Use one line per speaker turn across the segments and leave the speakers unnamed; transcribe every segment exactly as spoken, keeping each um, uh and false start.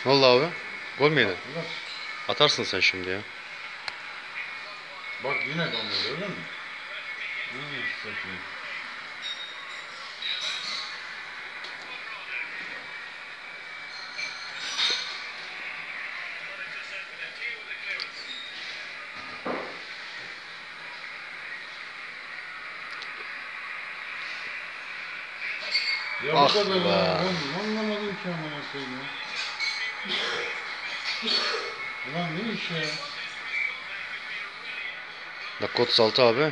oldu abi? Gol mü yedin? Atarsın sen şimdi ya.
Bak yine donmuyor öyle mi? Hmm, satayım. Ya
Ah
bu kadar
be.
ya. Ben anlamadım ki amına koyayım ya. Ulan ne iş ya?
Dakika otuz altı abi.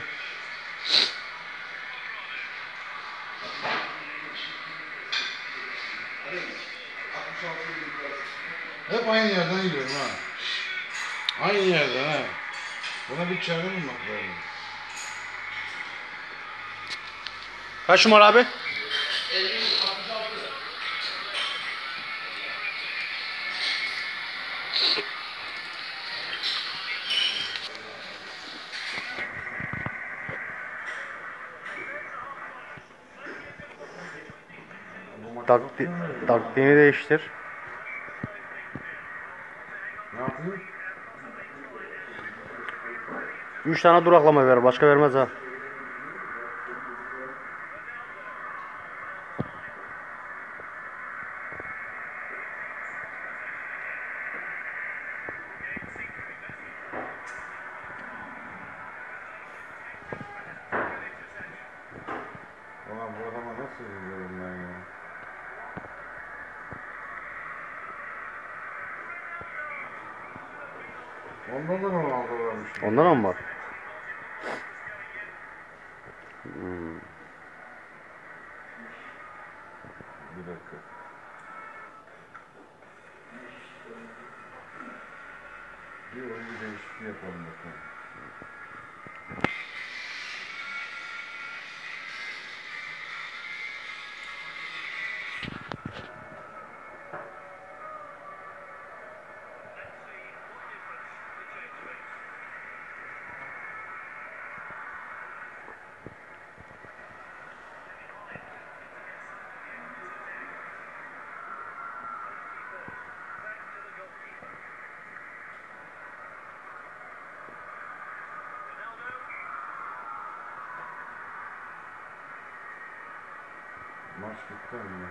Hep aynı yerden yiyorum ha. Aynı yerden ha. Buna bir çare bulmak lazım.
Kaç numara abi? Takti taktiğini değiştir.
Ne yapayım?
Üç tane duraklama ver. Başka vermez ha.
Ulan bu adama nasıl üzülüyorum ben ya? Ondan da Ronaldo varmış.
Ondan mı var? Hmm.
Bir dakika. Bir oyuncu değişikliği yapalım bakalım. Maç bitti mi?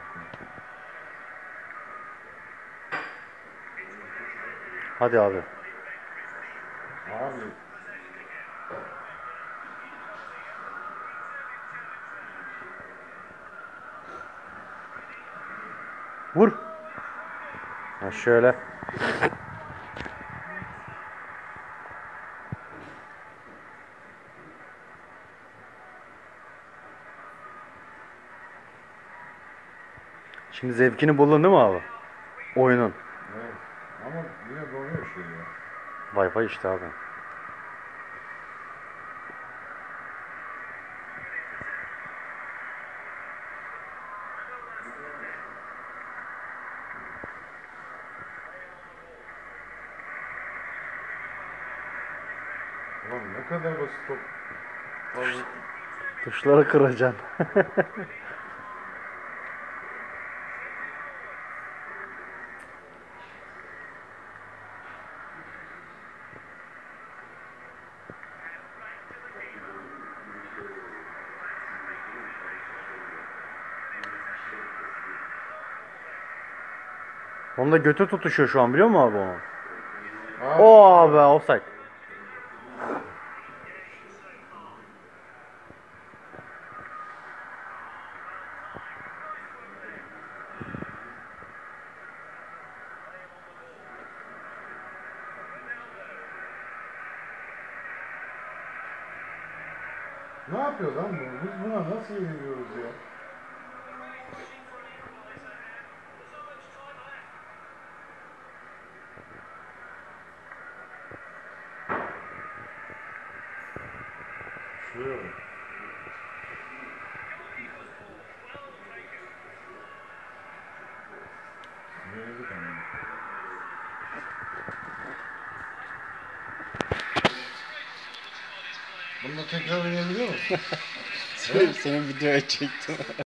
Hadi abi.
Abi.
Vur. Ha şöyle. Şimdi zevkini buldun değil mi abi? Oyunun.
Evet. Ama yine donuyor şey ya.
Wi-Fi işte abi.
Ulan ne kadar basit top. Abi.
Tuşları kıracaksın. Onun da götü tutuşuyor şu an biliyor musun abi onu?
Abi.
O abi offside.
Ne yapıyor lan bu? Biz buna nasıl yeniliyoruz ya? Şuraya bak. Yenildik ama. Bunu da tekrar oynayabiliyor musun?
Senin videoya çektim.